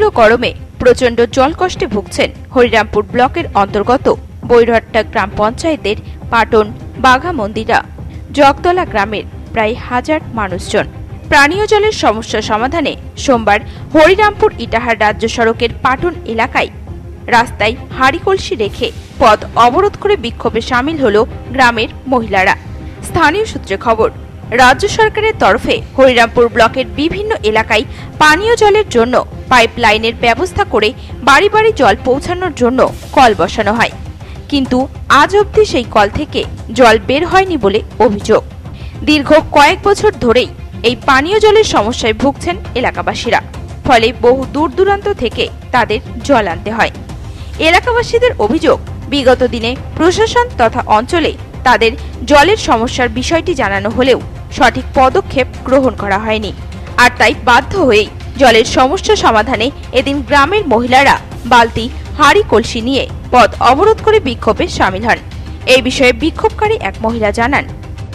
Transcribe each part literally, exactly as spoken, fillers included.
তীব্র গরমে প্রচণ্ড জলকষ্টে ভুগছেন হরিরামপুর ব্লকের অন্তর্গত বৈরহাট্টা গ্রাম পঞ্চায়েতের পাটন বাঘামন্দিরা জগতলা গ্রামের প্রায় হাজার মানুষজন। পানীয় জলের সমস্যা সমাধানে সোমবার হরিরামপুর ইটাহার রাজ্য সড়কের পাটন এলাকায় রাস্তায় হাঁড়ি কলসি রেখে পথ অবরোধ করে বিক্ষোভে সামিল হল গ্রামের মহিলারা। স্থানীয় সূত্রে খবর, রাজ্য সরকারের তরফে হরিরামপুর ব্লকের বিভিন্ন এলাকায় পানীয় জলের জন্য পাইপ লাইনের ব্যবস্থা করে বাড়ি বাড়ি জল পৌঁছানোর জন্য কল বসানো হয়, কিন্তু আজ অবধি সেই কল থেকে জল বের হয়নি বলে অভিযোগ। দীর্ঘ কয়েক বছর ধরেই এই পানীয় জলের সমস্যায় ভুগছেন এলাকাবাসীরা, ফলে বহু দূর দূরান্ত থেকে তাদের জল আনতে হয়। এলাকাবাসীদের অভিযোগ, বিগত দিনে প্রশাসন তথা অঞ্চলে তাদের জলের সমস্যার বিষয়টি জানানো হলেও সঠিক পদক্ষেপ গ্রহণ করা হয়নি, আর তাই বাধ্য হয়েই জলের সমস্যা সমাধানে এদিন গ্রামের মহিলারা বালতি হাঁড়ি কলসি নিয়ে পথ অবরোধ করে বিক্ষোভে সামিল হন। এই বিষয়ে বিক্ষোভকারী এক মহিলা জানান,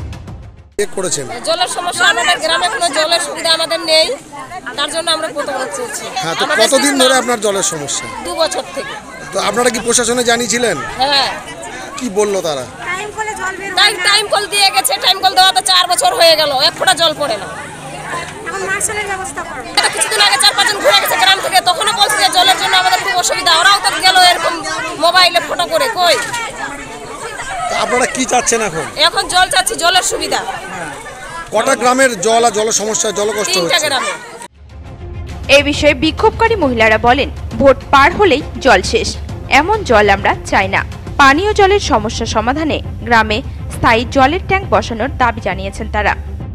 জলের সমস্যা, আমাদের গ্রামে কোনো জলের সুবিধা আমাদের নেই, তার জন্য আমরা প্রতিবাদ করছি। হ্যাঁ, তো কতদিন ধরে আপনার জলের সমস্যা? দু বছর থেকে। তো আপনারা কি প্রশাসনে জানিয়েছিলেন? হ্যাঁ। কি বললো তারা? টাইম কলে জল বের হয় না। টাইম কল দিয়ে গেছে, টাইম কল দেওয়া তো চার বছর হয়ে গেল, এক ফোঁটা জল পড়ে না। এখন মার্শালের ব্যবস্থা করো। এটা কিছুদিন আগে চার পাঁচজন ঘুরে গেছে গ্রাম থেকে, তখনও বলছে যে জলের জন্য আমাদের খুব অসুবিধা। ওরাও তো গেল এরকম মোবাইলে ফটো করে। কই আপনারা কি চাচ্ছেন এখন? এখন জল চাচ্ছি, জলের সুবিধা। কটা গ্রামের জল আর জল সমস্যা, জল কষ্ট হচ্ছে? গ্রামে। এই বিষয়ে বিক্ষোভকারী মহিলারা বলেন, ভোট পার হলেই জল শেষ, এমন জল আমরা চাই না। পানীয় জলের সমস্যা সমাধানে গ্রামে স্থায়ী জলের ট্যাঙ্ক বসানোর দাবি জানিয়েছেন তারা।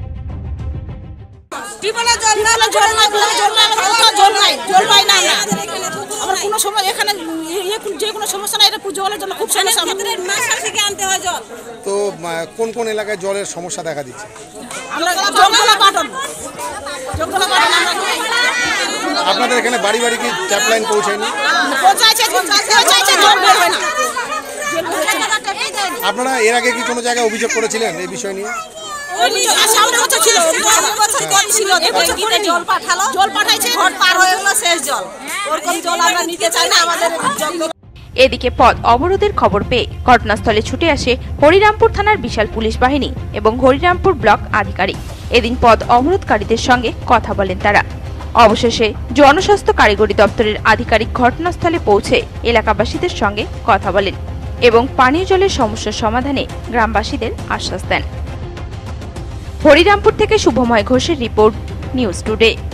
তো কোন কোন এলাকায় জলের সমস্যা দেখা দিচ্ছে? আপনাদের এখানে বাড়ি বাড়ি কি ট্যাপ লাইন পৌঁছায়নি? আপনারা এর আগে কি কোনো জায়গায় অভিযোগ করেছিলেন এই বিষয় নিয়ে? এদিকে পথ অবরোধের খবর পেয়ে ঘটনাস্থলে ছুটে আসে হরিরামপুর থানার বিশাল পুলিশ বাহিনী এবং হরিরামপুর ব্লক আধিকারিক। এদিন পথ অবরোধকারীদের সঙ্গে কথা বলেন তারা। অবশেষে জনস্বাস্থ্য কারিগরি দপ্তরের আধিকারিক ঘটনাস্থলে পৌঁছে এলাকাবাসীদের সঙ্গে কথা বলেন এবং পানীয় জলের সমস্যার সমাধানে গ্রামবাসীদের আশ্বাস দেন। হরিরামপুর থেকে শুভময় ঘোষের রিপোর্ট, নিউজ টুডে।